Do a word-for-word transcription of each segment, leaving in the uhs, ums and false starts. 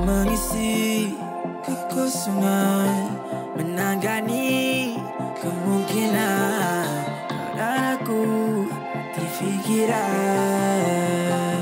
mengisi kekosongan, menangani kemungkinan dan aku terfikiran.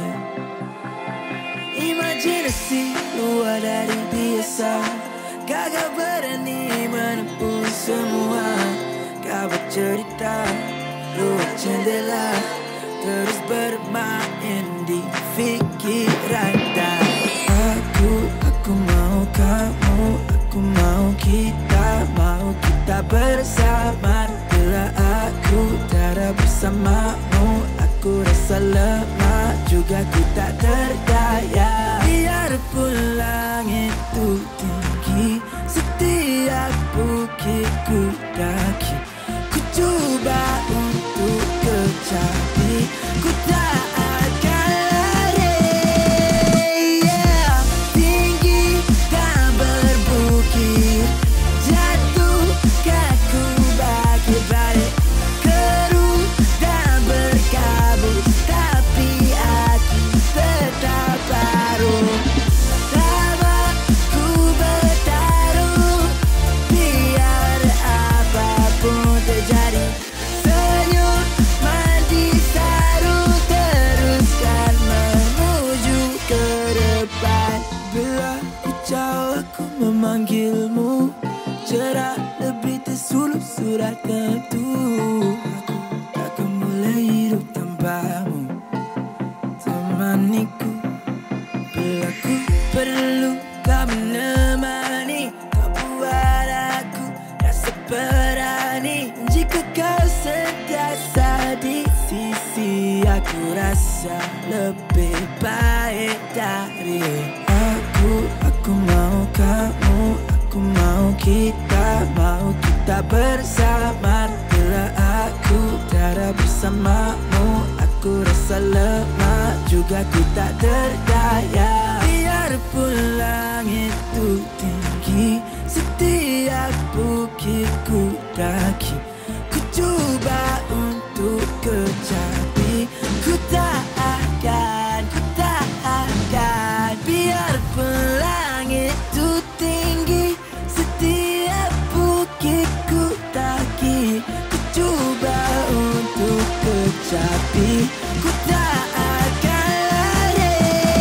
Imajinasi luar dari biasa, gagal berani menempuh semua. Kau bercerita luar jendela, terus bermain di fikiran. Dan aku, aku mau kamu, aku mau kita, mau kita bersama. Bila aku tiada bersamamu, aku rasa lemah, juga ku tak berdaya. Biarpun langit itu tinggi, setiap bukit ku daki, ku coba untuk kecapi, ku tak akan lari. Yeah. Tinggi dan berbukit, jatuh kaku bagi balik, keruh dan berkabut, tapi aku tetap baru. Lama ku bertaruh, biar apapun terjadi. Senyum mandi saru, teruskan menuju ke depan. Bila ku jauh aku memanggilmu, cerah lebih tersuluk surat tentu. Aku takkan boleh hidup tanpamu, temaniku. Bila ku perlu kau menemani, kau buat aku rasa berani. Jika kau sentiasa di sisi, aku rasa lebih baik dari aku. Aku mau kamu, aku mau kita, mau kita bersama. Bila aku tiada bersamamu, aku rasa lemah, juga ku tak berdaya. Biarpun langit itu tinggi, setiap bukit ku daki, ku coba untuk kecapi, ku tak akan, ku tak akan. Biarpun langit itu tinggi, setiap bukit ku daki, ku coba untuk kecapi, ku tak akan lari.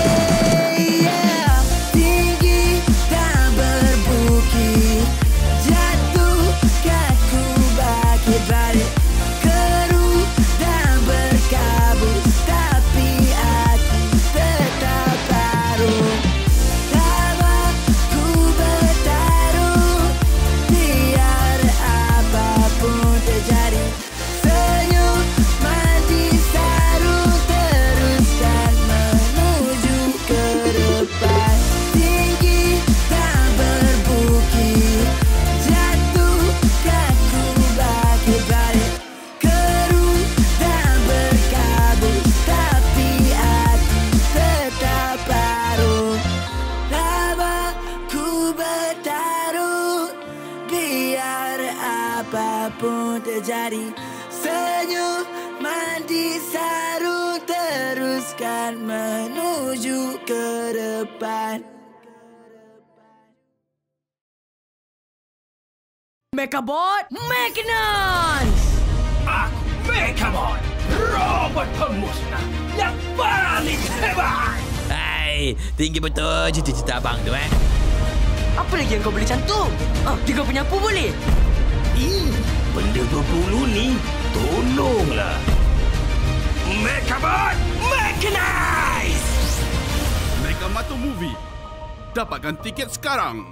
Yeah. Tinggi dan berbukit, jatuh kaku bagi balik, keruh dan berkabut, tapi aku tetap baru. Lama ku bertaruh, biar apapun terjadi. Senyum mandi saru, teruskan menuju ke depan. Tinggi dan berbukit, jatuh kaku bagi balik, keruh dan berkabut, tapi aku tetap baru. Lama ku bertaruh, biar apapun terjadi. Senyum mandi saru, teruskan menuju ke depan. Mechabot Mechanize! Aku Mechabot, robot pemusnah yang paling hebat. Hai, tinggi betul cita-cita abang tu eh. Apa lagi yang kau boleh cantum? Ah, juga penyapu boleh? Ih, benda berbulu ni, tolonglah. Mechabot Mechanize! Megamoto Movie. Dapatkan tiket sekarang.